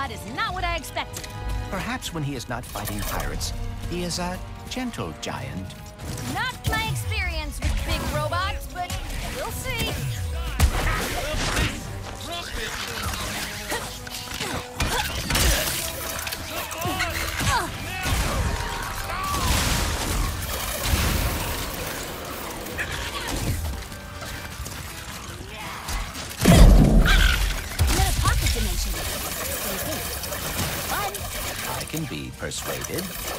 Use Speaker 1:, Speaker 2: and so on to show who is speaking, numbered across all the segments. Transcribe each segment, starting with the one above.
Speaker 1: robot is not what I expected.
Speaker 2: Perhaps when he is not fighting pirates, he is a gentle giant.
Speaker 1: Not my experience with big robots, but we'll see. Another pocket dimension. What do you think? Fun.
Speaker 2: I can be persuaded.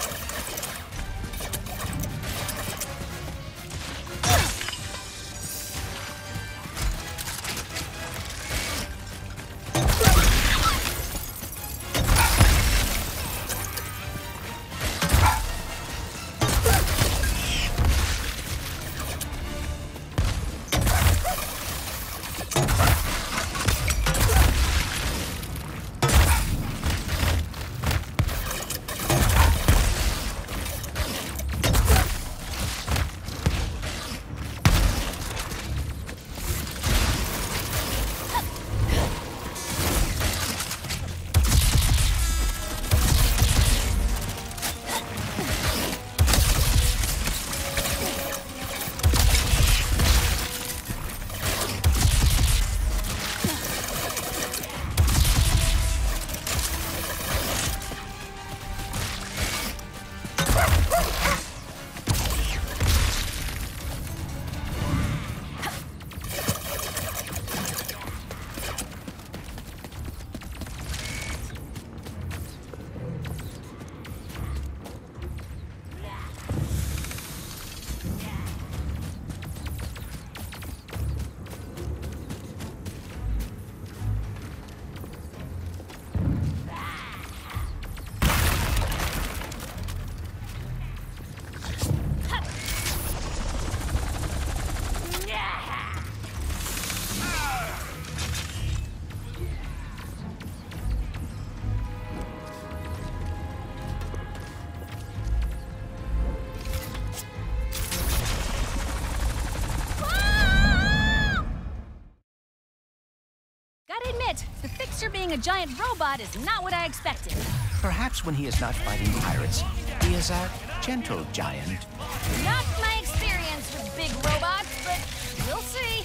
Speaker 1: Gotta admit, the Fixer being a giant robot is not what I expected.
Speaker 2: Perhaps when he is not fighting pirates, he is a gentle giant.
Speaker 1: Not my experience with big robots, but we'll see.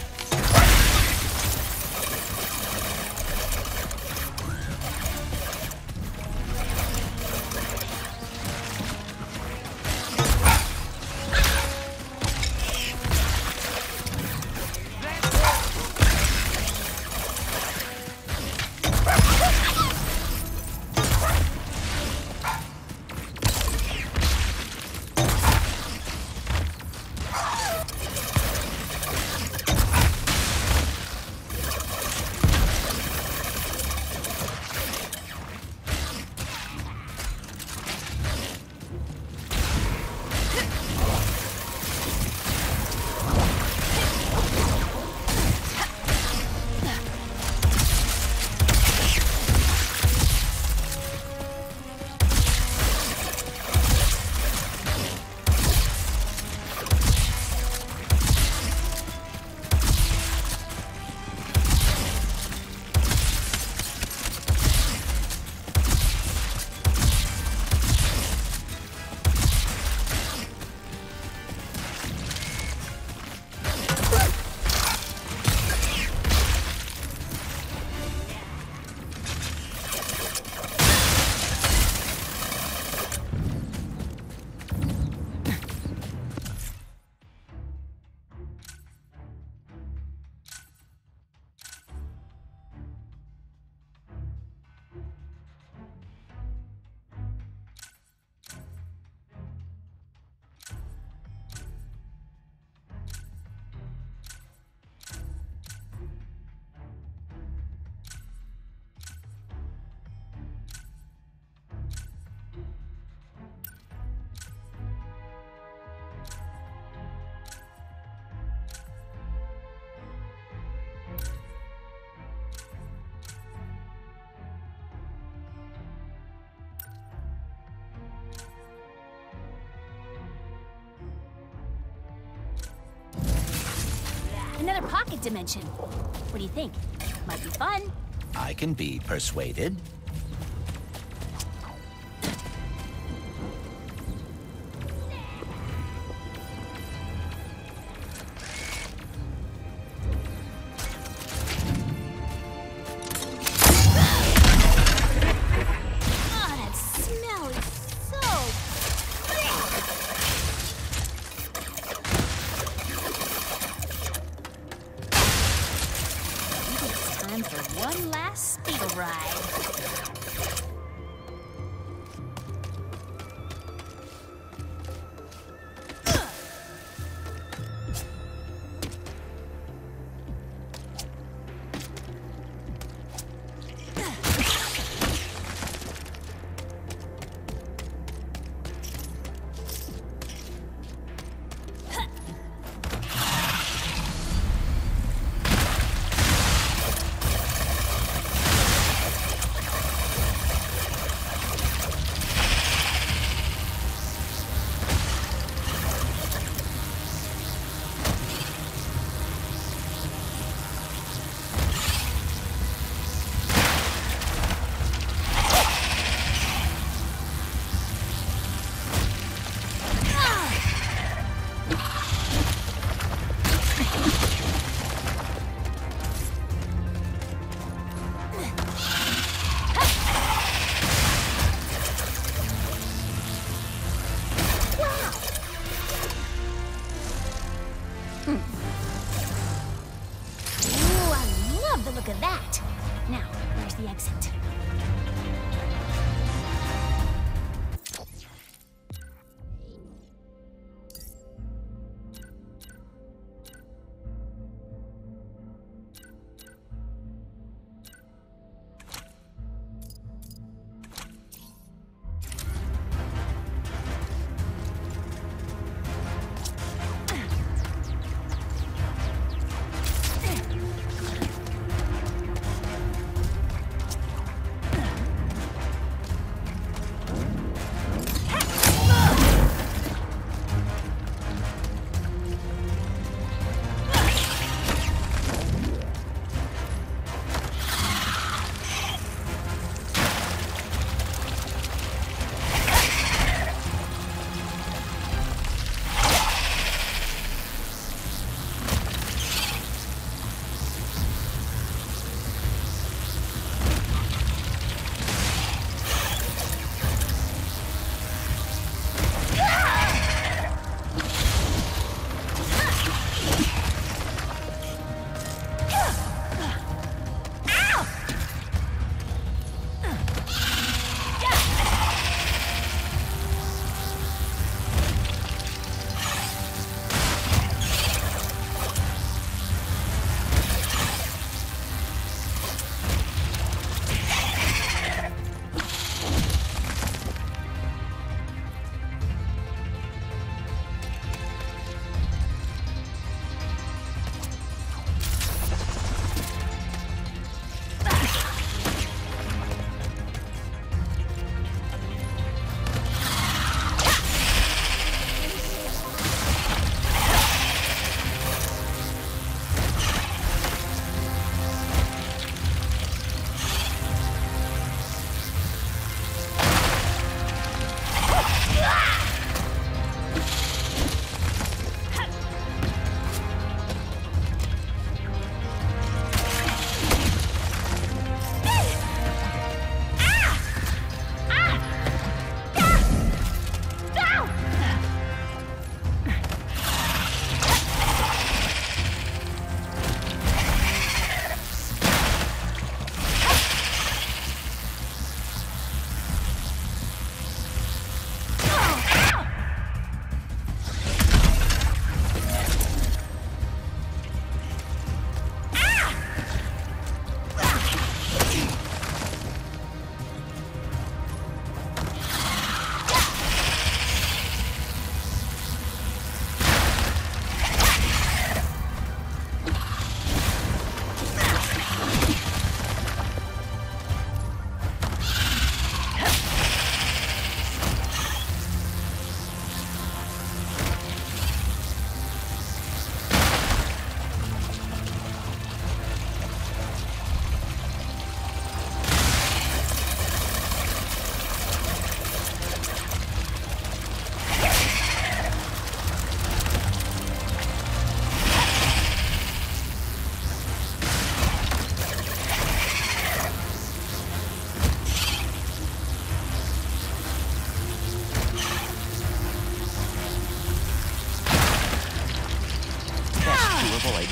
Speaker 1: Another pocket dimension. What do you think? Might be fun.
Speaker 2: I can be persuaded.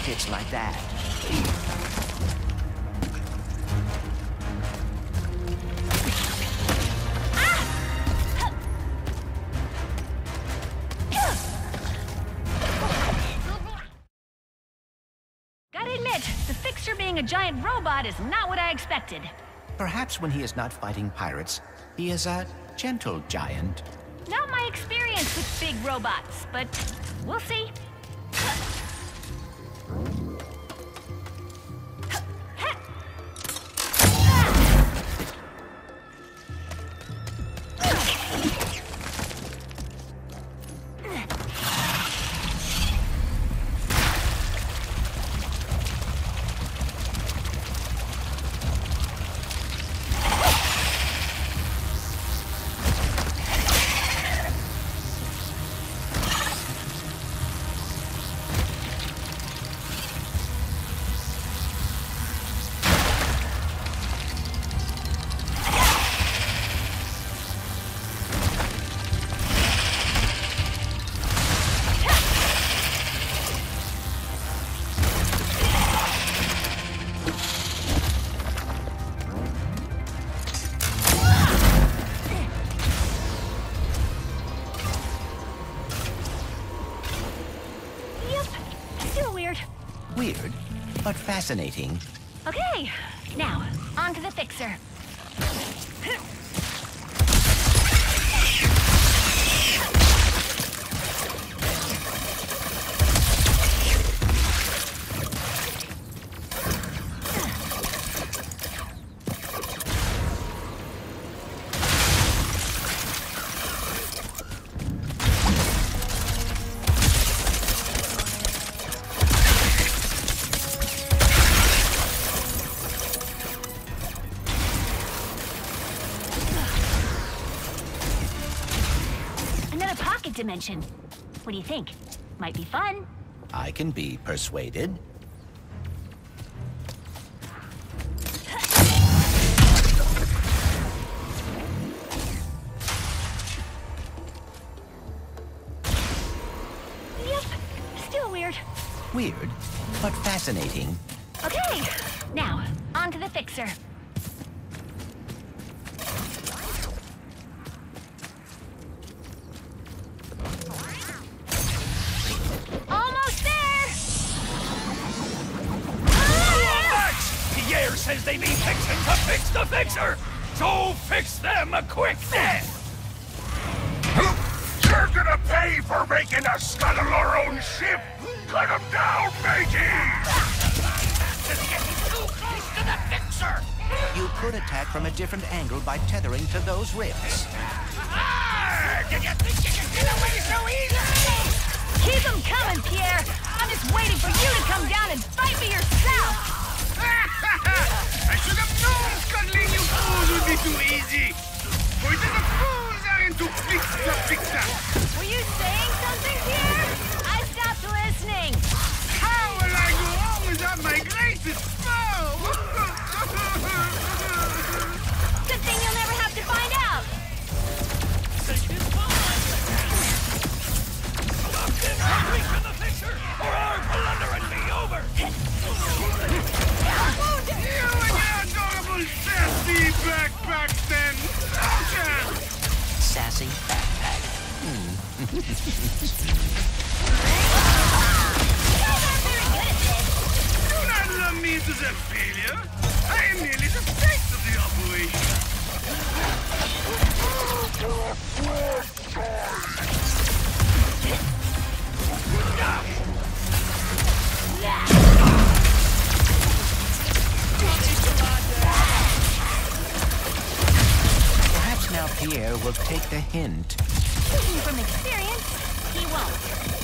Speaker 2: fits like that.
Speaker 1: Gotta admit, the Fixer being a giant robot is not what I expected.
Speaker 2: Perhaps when he is not fighting pirates, he is a gentle giant.
Speaker 1: Not my experience with big robots, but we'll see.
Speaker 2: Weird, but fascinating.
Speaker 1: Okay, now, on to the Fixer. Dimension. What do you think? Might be fun.
Speaker 2: I can be persuaded.
Speaker 1: Yep, still weird.
Speaker 2: Weird, but fascinating.
Speaker 1: Okay, now, on to the Fixer.
Speaker 3: Says they need fixing to fix the Fixer! So fix them quick then! You're gonna pay for making a scuttle our own ship! Cut them down, mateys! This is getting too close to the Fixer!
Speaker 2: You could attack from a different angle by tethering to those rifts.
Speaker 3: Did you think you could get away so easy?
Speaker 1: Keep them coming, Pierre! I'm just waiting for you to come down and fight me yourself!
Speaker 3: I should have known scuttling you fools would be too easy! For it is the fools that are into fix the Fixer!
Speaker 1: Were you saying something, Pierre? I stopped listening!
Speaker 3: How will I go wrong without my greatest foe?
Speaker 1: Good thing you'll never have to find out!
Speaker 3: Reach the Fixer, or our blunder and be over! You and your adorable sassy backpack, then!
Speaker 2: Sassy backpack.
Speaker 1: You guys aren't very good at this!
Speaker 3: Do not lump me into the failure! I am merely the face of the operation!
Speaker 2: Perhaps now Pierre will take the hint.
Speaker 1: Speaking from experience, he won't.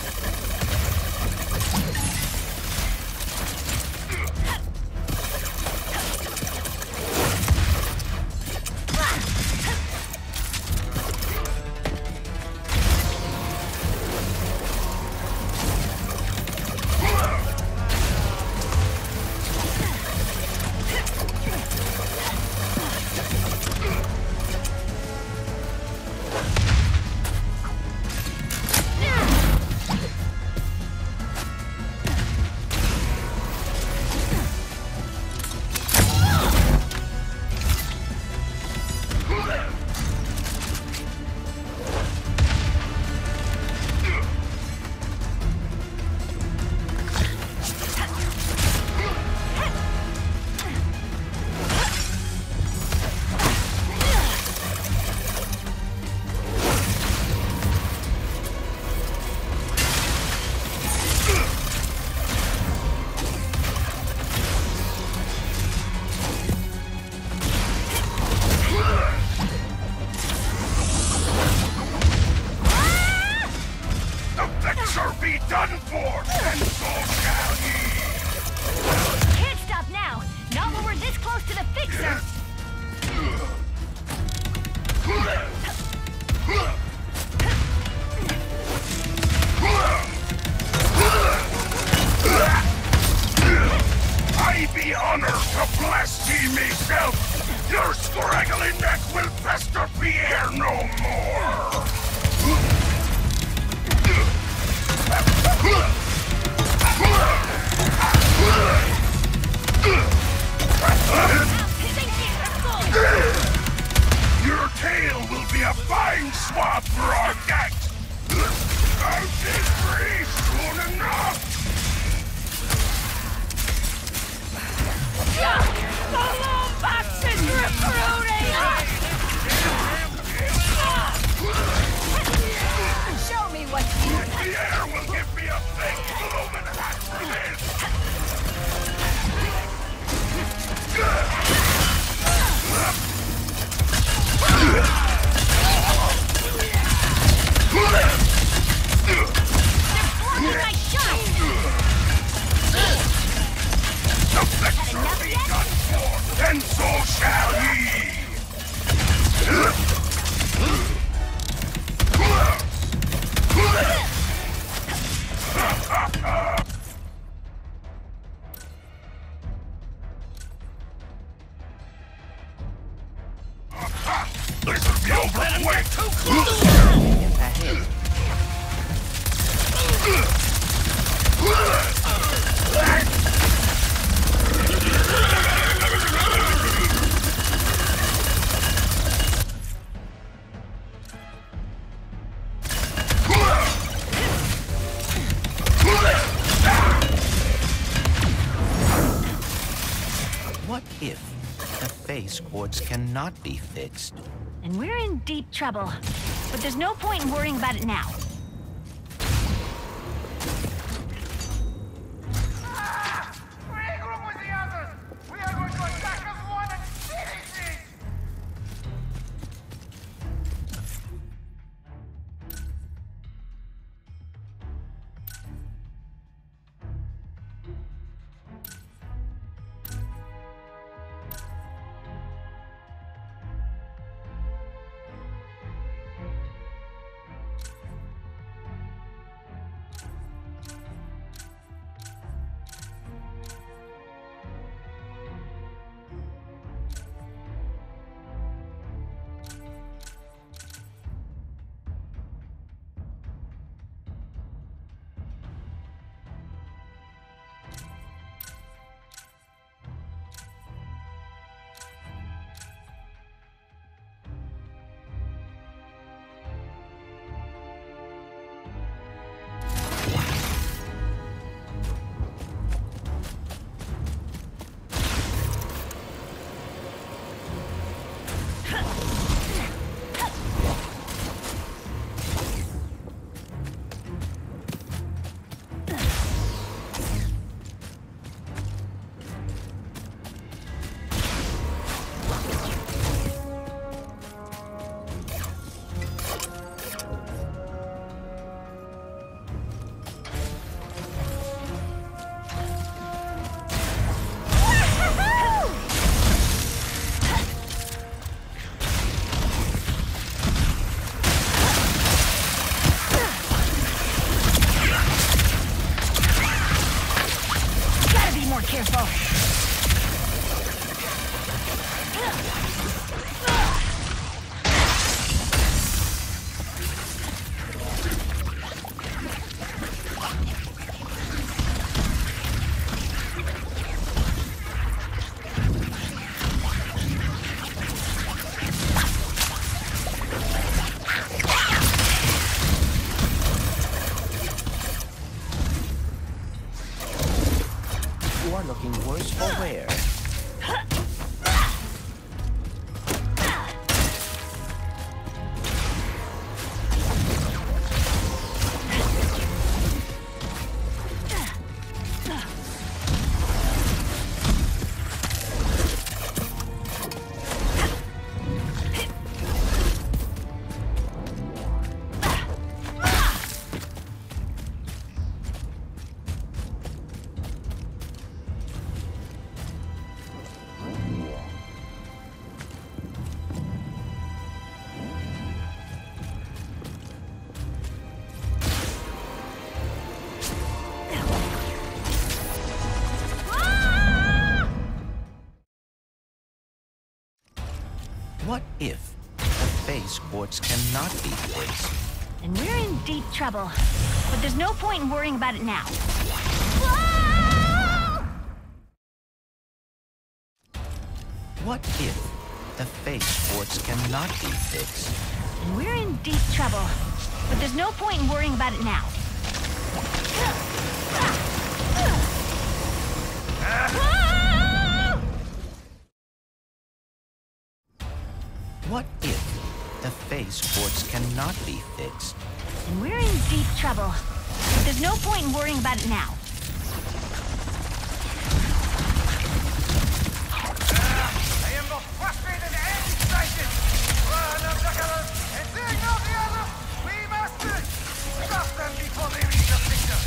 Speaker 3: done for, and so shall ye!
Speaker 1: Can't stop now. Not when we're this close to the fixer.
Speaker 3: I be honored to bless ye myself. Your scraggly neck will pester Pierre no more. Your tail will be a fine swab for our necks. I'll be free soon enough.
Speaker 1: Balloon boxes recruiting! Show me what you...
Speaker 3: Pierre will give me a big blooming hat for this.
Speaker 1: They're blocking my shot!
Speaker 3: The fixer be done for, and so shall ye! This'll be over way too close!
Speaker 2: Ahead. What if the face quartz cannot be fixed?
Speaker 1: And we're in deep trouble. But there's no point in worrying about it now.
Speaker 3: Regroup with the others! We are going to attack as one and finish it!
Speaker 2: spaceports cannot be fixed.
Speaker 1: And we're in deep trouble. But there's no point in worrying about it now.
Speaker 2: What if the spaceports cannot be fixed?
Speaker 1: And we're in deep trouble. But there's no point in worrying about it now.
Speaker 2: What if the spaceports cannot be fixed?
Speaker 1: And we're in deep trouble. But there's no point in worrying about it now.
Speaker 3: I am the frustrated and excited. One of the colors, and seeing out the other, we must stop them before they reach the picture.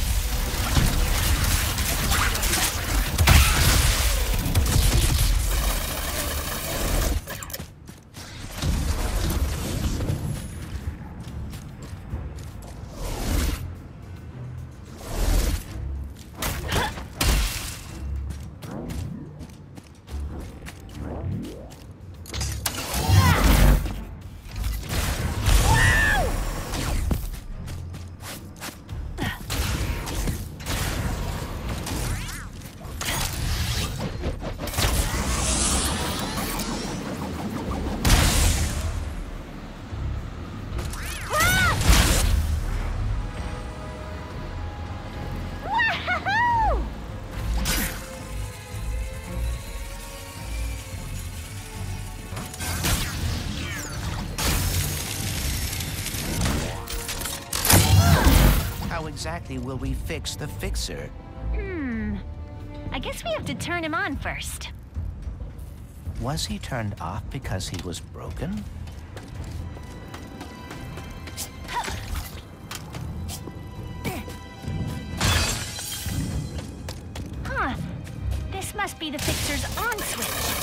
Speaker 2: How exactly will we fix the fixer?
Speaker 1: I guess we have to turn him on first.
Speaker 2: Was he turned off because he was broken?
Speaker 1: Huh. This must be the fixer's on switch.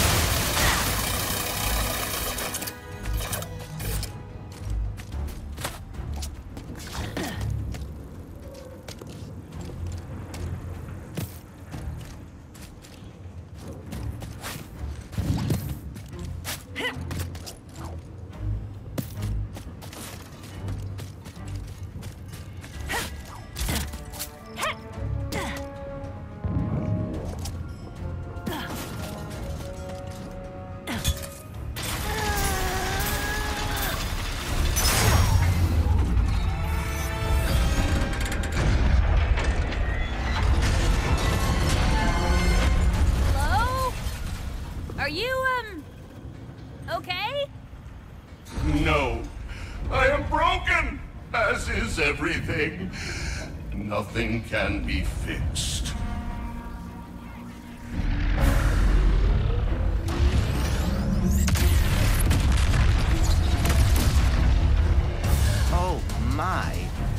Speaker 1: Are you, okay?
Speaker 3: No, I am broken, as is everything. Nothing can be fixed.
Speaker 2: Oh my!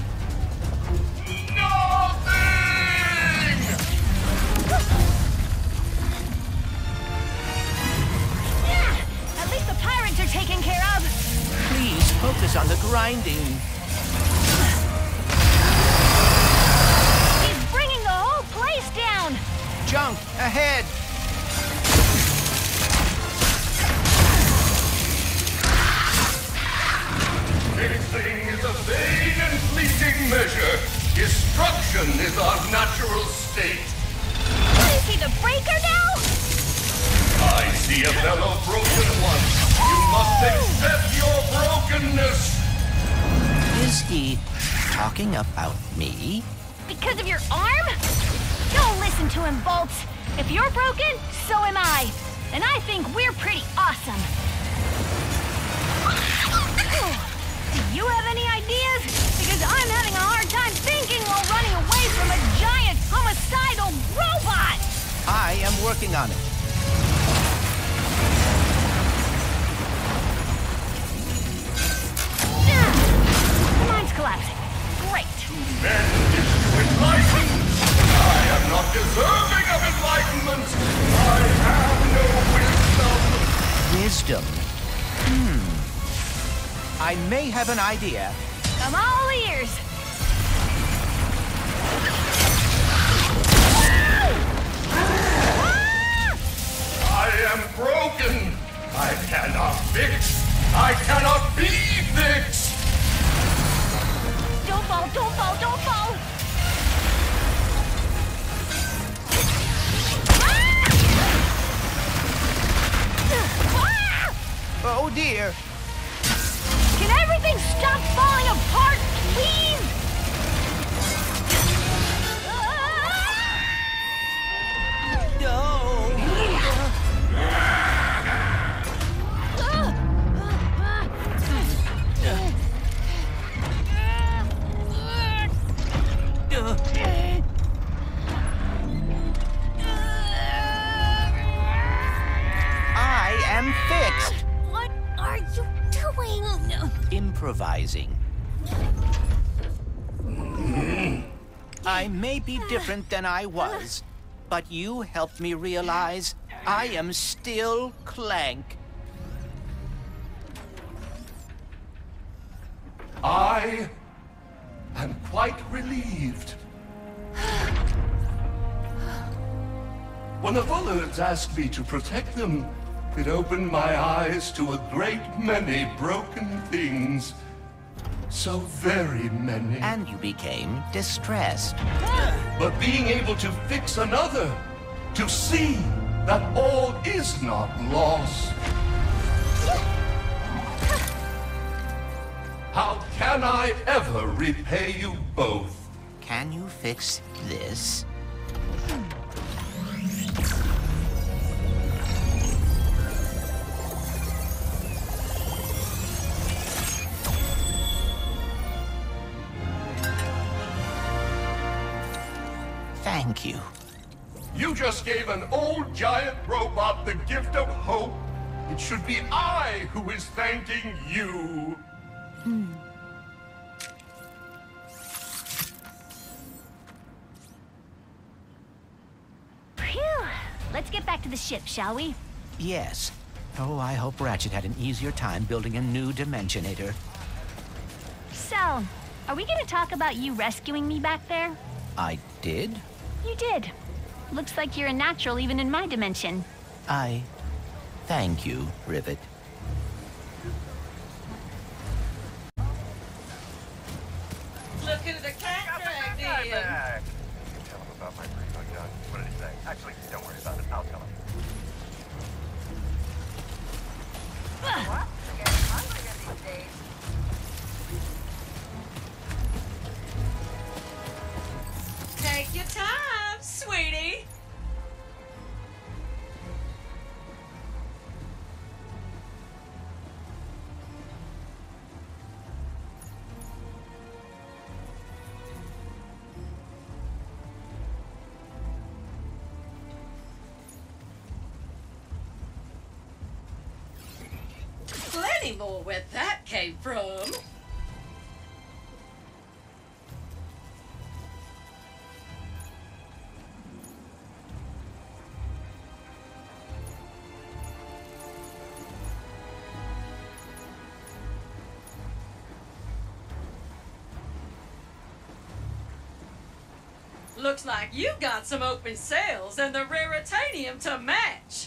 Speaker 1: At least the pirates are taken care of.
Speaker 2: Please focus on the grinding.
Speaker 1: He's bringing the whole place down.
Speaker 2: Junk ahead!
Speaker 3: Fixing is a vague and fleeting measure. Destruction is our natural state.
Speaker 1: What is he, the breaker now?
Speaker 3: I see a fellow broken one. You must accept your brokenness.
Speaker 2: Is he talking about me?
Speaker 1: Because of your arm? Don't listen to him, Bolts. If you're broken, so am I. And I think we're pretty awesome. Do you have any ideas? Because I'm having a hard time thinking while running away from a giant homicidal robot!
Speaker 2: I am working on it.
Speaker 1: Mine's collapsing. Great.
Speaker 3: Men is to enlighten. I am not deserving of enlightenment. I have no wisdom.
Speaker 2: Wisdom. I may have an idea.
Speaker 1: I'm all ears.
Speaker 3: I am broken. I cannot fix. I cannot be fixed!
Speaker 1: Don't fall, don't fall, don't fall!
Speaker 2: Oh dear!
Speaker 1: Can everything stop falling apart, please?
Speaker 2: I am fixed!
Speaker 1: What are you doing?
Speaker 2: Improvising. I may be different than I was, but you helped me realize I am still Clank.
Speaker 3: I am quite relieved. When the Vullards asked me to protect them, it opened my eyes to a great many broken things. So very many.
Speaker 2: And you became distressed.
Speaker 3: But being able to fix another, to see that all is not lost. How can I ever repay you both?
Speaker 2: Can you fix this? Thank you.
Speaker 3: You just gave an old giant robot the gift of hope. It should be I who is thanking you.
Speaker 1: Phew. Let's get back to the ship, shall we?
Speaker 2: Yes. Oh, I hope Ratchet had an easier time building a new Dimensionator.
Speaker 1: So, are we gonna talk about you rescuing me back there?
Speaker 2: I did?
Speaker 1: You did. Looks like you're a natural even in my dimension.
Speaker 2: I thank you, Rivet.
Speaker 4: Look at the cat dragged in.
Speaker 5: Tell him about my pre-bug gun. What did he say? Actually, don't worry about it. I'll tell him. What? They're getting hungrier these days.
Speaker 4: Take your time, sweetie. Plenty more where that came from. Looks like you've got some open sales and the raritanium to match.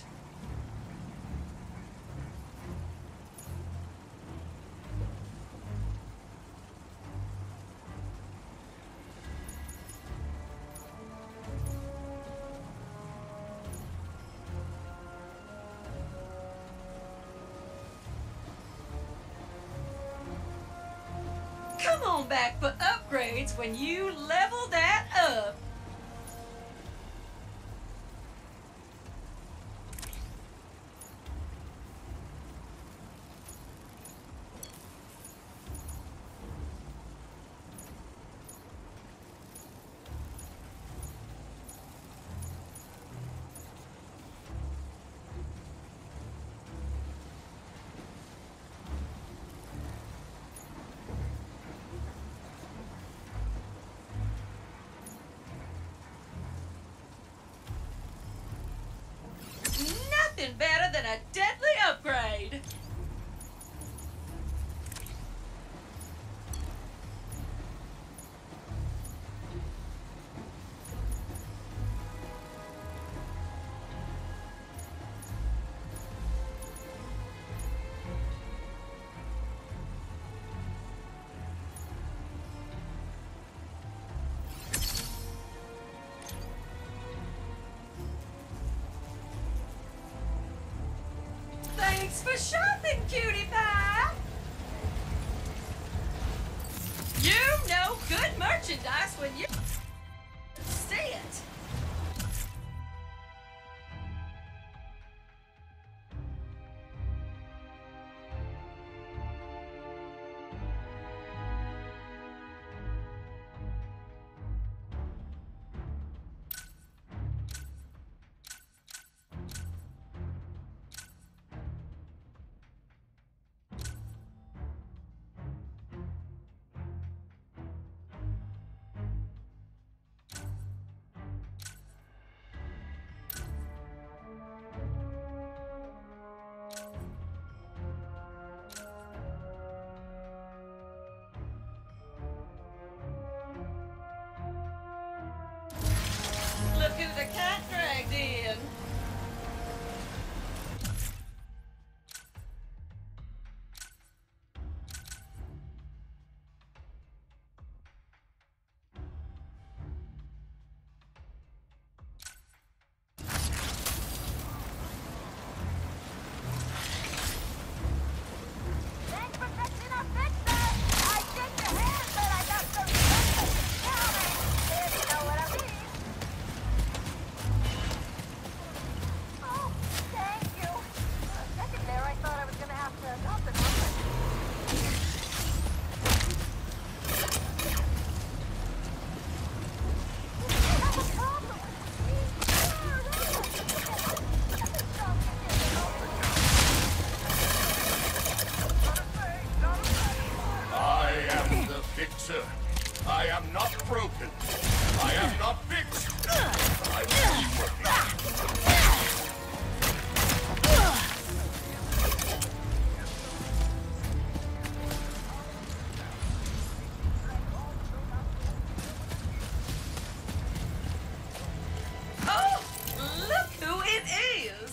Speaker 4: Come on back for upgrades when you level that up. Nothing better than a deadly upgrade. Thanks for shopping, cutie pie. You know good merchandise when you see it. Look who the cat dragged in.
Speaker 1: Thanks for fixing our fixer. I shook your hand, but I got some stuff counting. If you know what I mean. Oh, thank you. For a second there, I thought I was gonna have to adopt it. Have a problem with me?
Speaker 3: I am the fixer. I am not broken. I am not fixed. I will be working.
Speaker 4: Oh, look who it is.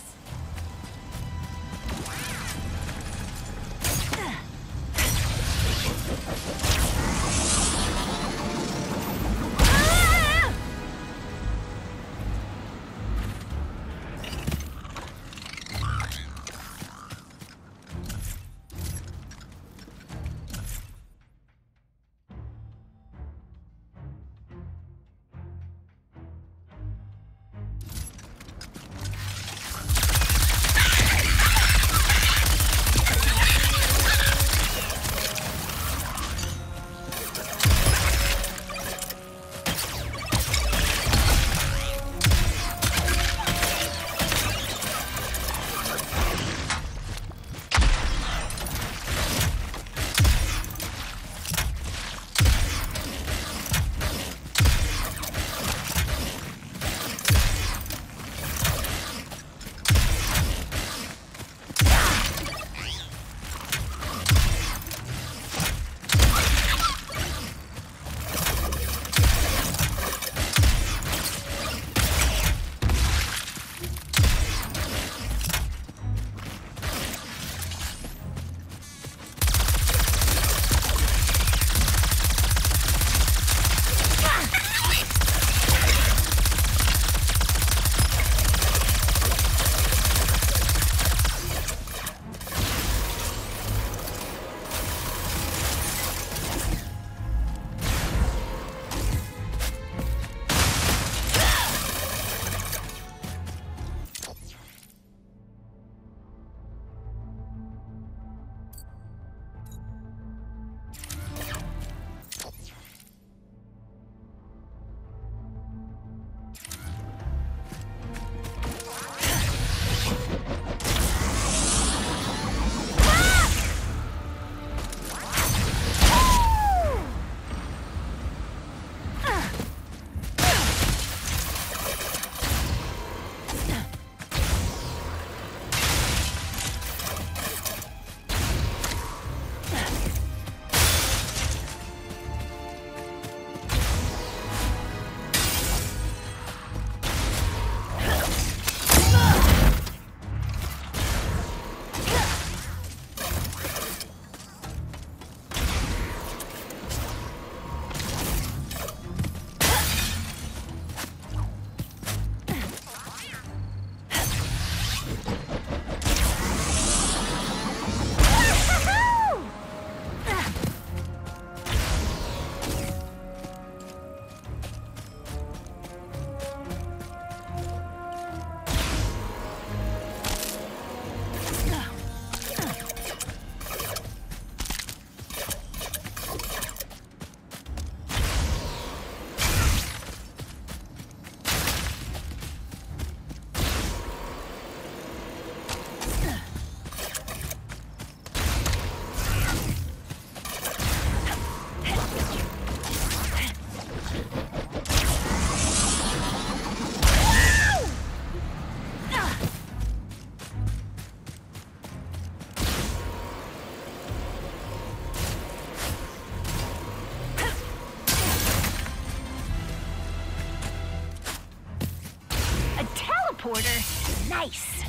Speaker 1: teleporter. Nice.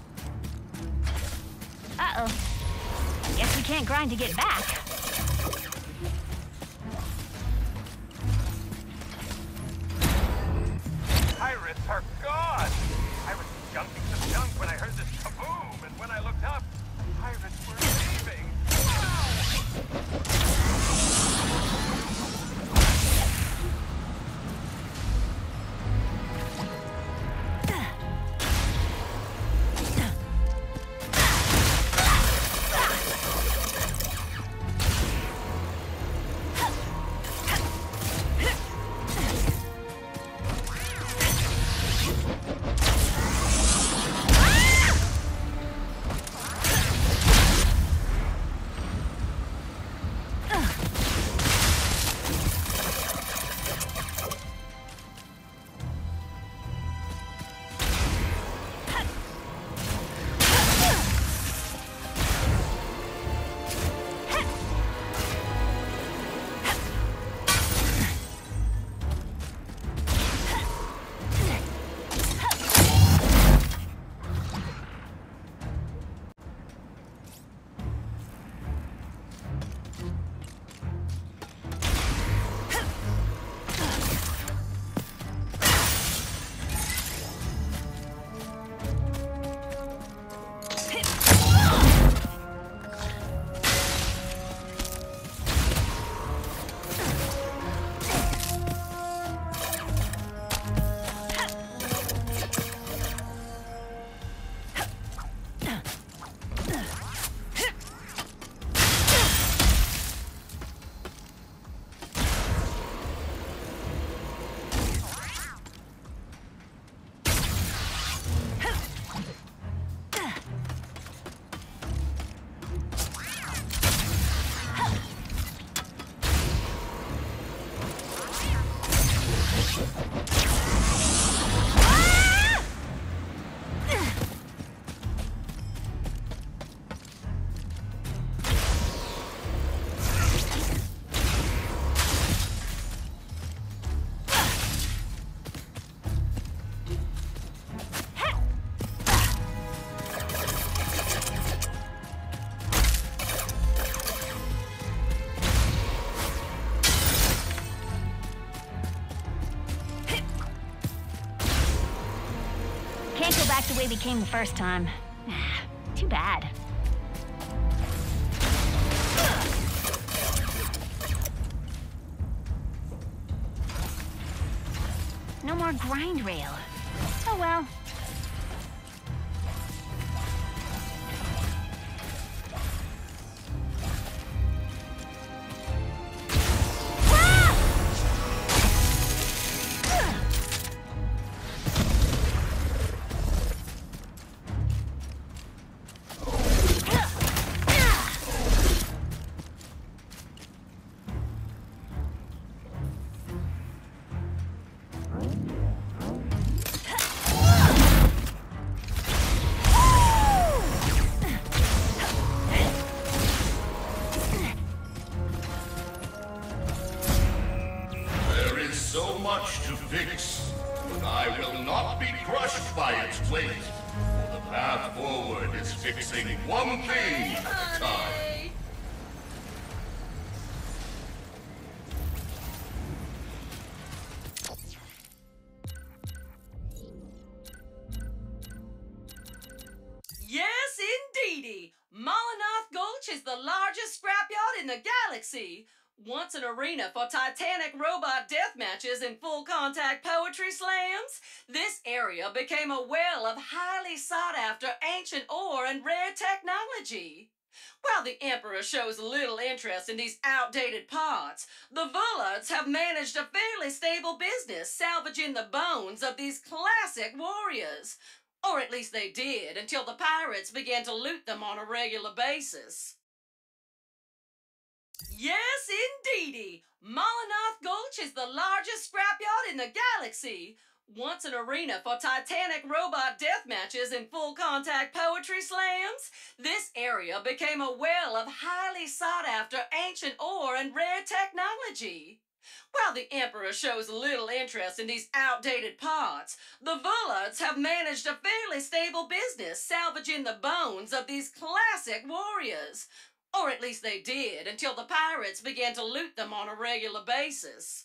Speaker 1: Uh-oh. Guess we can't grind to get back.
Speaker 5: Pirates are gone! I was jumping some junk when I heard this kaboom, and when I looked up, pirates were leaving.
Speaker 1: Can't go back the way we came the first time. Too bad. No more grind rail. Oh well.
Speaker 3: So much to fix, but I will not be crushed by its weight. For the path forward is fixing one thing at a time.
Speaker 4: Yes, indeedy! Molinoth Gulch is the largest scrapyard in the galaxy. Once an arena for titanic robot death matches and full-contact poetry slams, this area became a well of highly sought-after ancient ore and rare technology. While the Emperor shows little interest in these outdated parts, the Vullards have managed a fairly stable business salvaging the bones of these classic warriors. Or at least they did, until the pirates began to loot them on a regular basis. Yes, indeedy! Molinoth Gulch is the largest scrapyard in the galaxy. Once an arena for titanic robot death matches and full-contact poetry slams, this area became a well of highly sought-after ancient ore and rare technology. While the Emperor shows little interest in these outdated parts, the Vullards have managed a fairly stable business salvaging the bones of these classic warriors. Or at least they did, until the pirates began to loot them on a regular basis.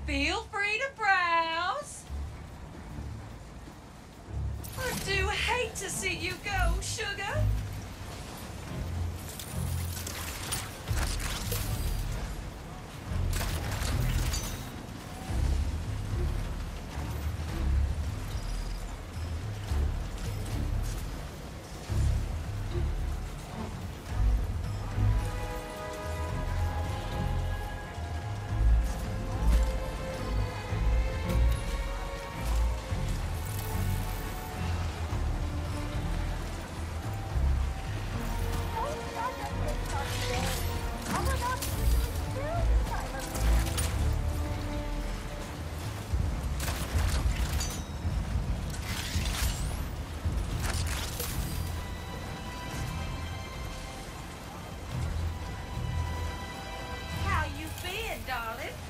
Speaker 4: Feel free to browse. I do hate to see you go, sugar. How you been, darling?